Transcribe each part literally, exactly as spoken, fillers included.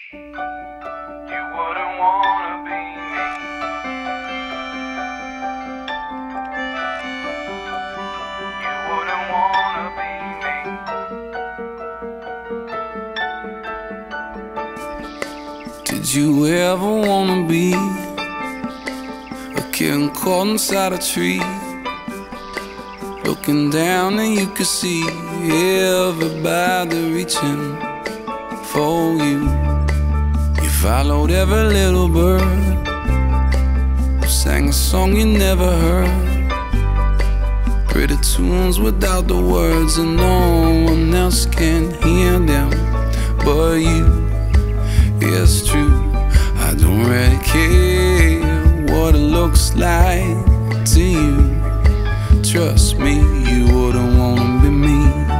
You wouldn't wanna be me. You wouldn't wanna be me. Did you ever wanna be a kitten caught inside a tree, looking down and you could see everybody reaching for you? You followed every little bird who sang a song you never heard, pretty tunes without the words, and no one else can hear them but you. It's true, I don't really care what it looks like to you. Trust me, you wouldn't wanna be me.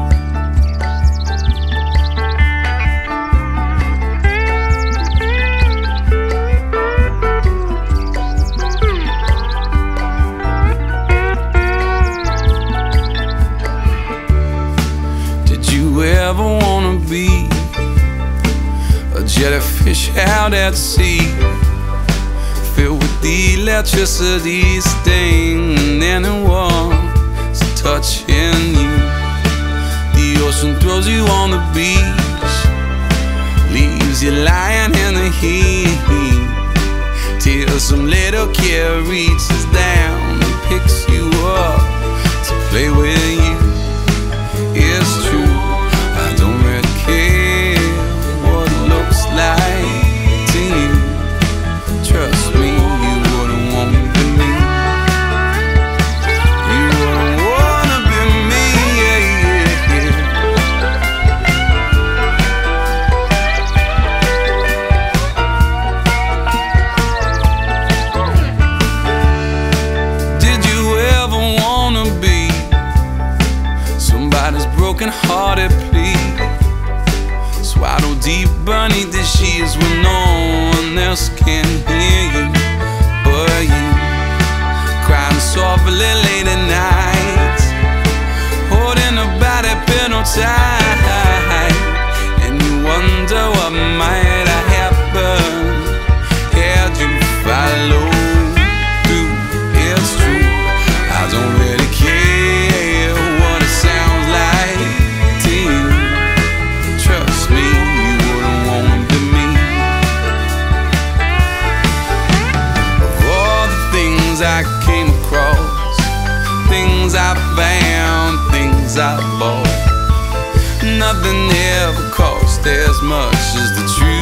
Did you ever wanna be a jellyfish out at sea, filled with the electricity, stinging anyone's touching you? The ocean throws you on the beach, leaves you lying in the heat, till some little kid reaches down and picks you up to play with you. It's true, I don't really care what it looks like to you. Trust me, you wouldn't wanna be me. You wouldn't wanna be me, yeah, yeah, yeah. Did you ever wanna be somebody's broken-hearted plea, swaddled deep beneath the sheets when no one else can hear you but you, crying softly late at night, holding a body pillow tight, and you wonder what might have happened had you followed through. It's true, I don't really care what it sounds like to you. Trust me, you wouldn't wanna be me. Of all the things I came across, things I found, things I bought, nothing ever cost as much as the truth.